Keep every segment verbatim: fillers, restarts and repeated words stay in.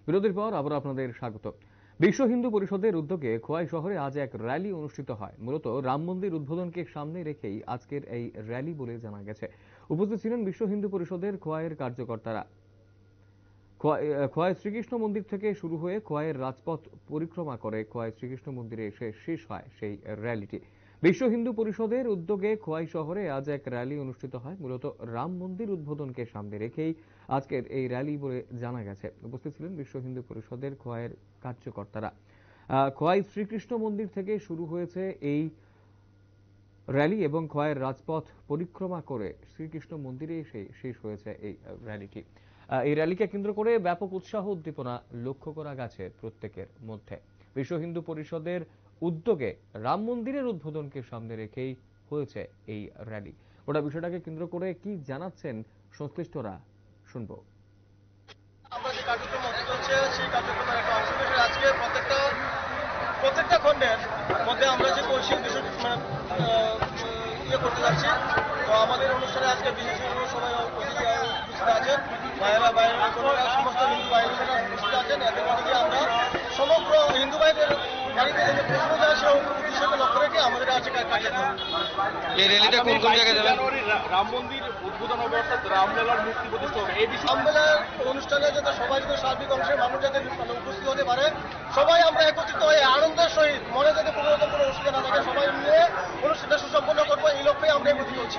বিরতির পর আবার আপনাদের স্বাগত। বিশ্ব হিন্দু পরিষদের উদ্যোগে খোয়াই শহরে আজ এক র্যালি অনুষ্ঠিত হয়। মূলত রাম মন্দির উদ্বোধনকে সামনে রেখেই আজকের এই র্যালি বলে জানা গেছে। উপস্থিত ছিলেন বিশ্ব হিন্দু পরিষদের খোয়াইয়ের কার্যকর্তারা। খোয়াই শ্রীকৃষ্ণ মন্দির থেকে শুরু হয়ে খোয়াইয়ের রাজপথ পরিক্রমা করে খোয়াই শ্রীকৃষ্ণ মন্দিরে এসে শেষ হয় সেই র্যালিটি। বিশ্ব হিন্দু পরিষদের উদ্যোগে খোয়াই শহরে আজ এক র্যালি অনুষ্ঠিত হয়। মূলত রাম মন্দির উদ্বোধনকে সামনে রেখেই আজকের এই র্যালি বলে জানা গেছে। উপস্থিত ছিলেন বিশ্ব হিন্দু পরিষদের খোয়াইয়ের কার্যকর্তারা। খোয়াই শ্রীকৃষ্ণ মন্দির থেকে শুরু হয়েছে এই র্যালি এবং খোয়াইয়ের রাজপথ পরিক্রমা করে শ্রীকৃষ্ণ মন্দিরে এসে শেষ হয়েছে এই র্যালিটি। এই র্যালিকে কেন্দ্র করে ব্যাপক উৎসাহ উদ্দীপনা লক্ষ্য করা গেছে প্রত্যেকের মধ্যে। বিশ্ব হিন্দু পরিষদের উদ্যোগে রাম মন্দিরের উদ্বোধনকে সামনে রেখেই হয়েছে এই র্যালি। ওটা বিষয়টাকে কেন্দ্র করে কি জানাচ্ছেন সংশ্লিষ্টরা শুনব। আমরা যে কার্যক্রম চলছে সেই কার্যক্রমের একটা অংশ হিসেবে আজকে প্রত্যেকটা প্রত্যেকটা খণ্ডের মধ্যে আমরা যে কৌশল বিষয় মানে ইয়ে করতে যাচ্ছি। তো আমাদের অনুষ্ঠানে আজকে বিশেষ সবাই অতিথি উপস্থিত আছেন, ভাইয়েরা বাইরেরা বোনেরা সমস্ত হিন্দু ভাই বোনেরা উপস্থিত আছেন। এদের মধ্যে দিয়ে আমরা সমগ্র হিন্দু ভাইদের বাড়িতে যে পৌঁছানো যায় সেই উদ্দেশ্যকে লক্ষ্য রেখে আমাদের আজকে কার্যক্রম। এই র্যালিটা কোন কোন জায়গায় যাবে? রাম মন্দির উদ্বোধন হবে, অর্থাৎ রামলালার মূর্তি প্রতিষ্ঠা হবে। এই বিষয়ে রামলালার অনুষ্ঠানে যাতে সবাই যাতে সার্বিক অংশের মানুষ যাতে উপস্থিত হতে পারে, সবাই আমরা একত্রিত হয়ে আনন্দের সহিত মনে যাতে কোনো রকম কোনো অসুবিধা না থাকে সবাই নিয়ে অনুষ্ঠানটা সুসম্পন্ন করবো, এই লক্ষ্যে আমরা একত্রিত হচ্ছি।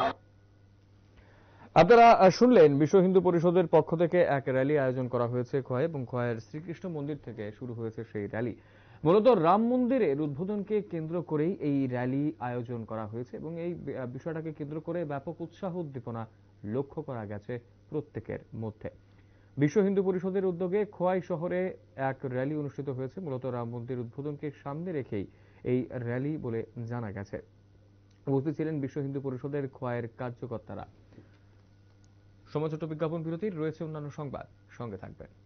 আপনারা শুনলেন বিশ্ব হিন্দু পরিষদের পক্ষ থেকে এক র্যালি আয়োজন করা হয়েছে খোয়াই এবং খোয়াইয়ের শ্রীকৃষ্ণ মন্দির থেকে শুরু হয়েছে সেই র্যালি। মূলত রাম মন্দিরের উদ্বোধনকে কেন্দ্র করেই এই র্যালি আয়োজন করা হয়েছে এবং এই বিষয়টাকে কেন্দ্র করে ব্যাপক উৎসাহ উদ্দীপনা লক্ষ্য করা গেছে প্রত্যেকের মধ্যে। বিশ্ব হিন্দু পরিষদের উদ্যোগে খোয়াই শহরে এক র্যালি অনুষ্ঠিত হয়েছে। মূলত রাম মন্দির উদ্বোধনকে সামনে রেখেই এই র্যালি বলে জানা গেছে। উপস্থিত ছিলেন বিশ্ব হিন্দু পরিষদের খোয়াইয়ের কার্যকর্তারা। সময় ছোট বিজ্ঞাপন বিরতির রয়েছে অন্যান্য সংবাদ, সঙ্গে থাকবেন।